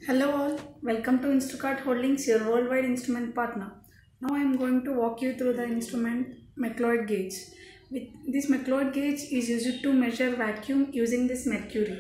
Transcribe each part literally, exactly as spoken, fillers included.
Hello all, welcome to Instrukart Holdings, your worldwide instrument partner. Now I am going to walk you through the instrument Mcleod Gauge. With this Mcleod Gauge is used to measure vacuum using this Mercury.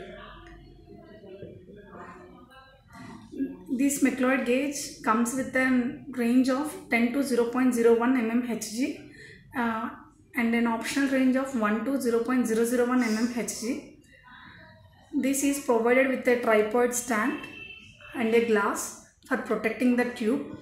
This Mcleod Gauge comes with a range of ten to zero point zero one millimeters Hg uh, and an optional range of one to zero point zero zero one millimeters Hg. This is provided with a tripod stand and a glass for protecting the tube.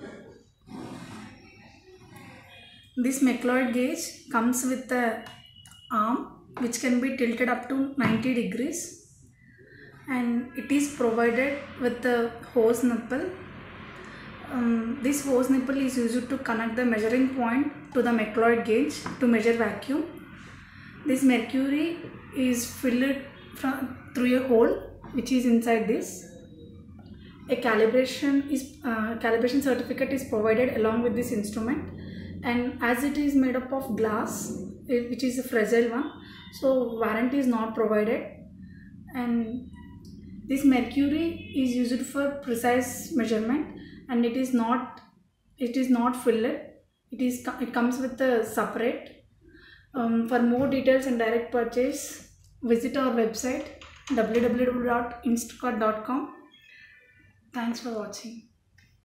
This Mcleod gauge comes with a arm which can be tilted up to ninety degrees, and it is provided with a hose nipple. Um, this hose nipple is used to connect the measuring point to the Mcleod gauge to measure vacuum. This mercury is filled from, through a hole which is inside this. A calibration is uh, calibration certificate is provided along with this instrument, and as it is made up of glass, which is a fragile one, so warranty is not provided. And this mercury is used for precise measurement, and it is not it is not filled. It is it comes with a separate. Um, for more details and direct purchase, visit our website w w w dot instrukart dot com. Thanks for watching.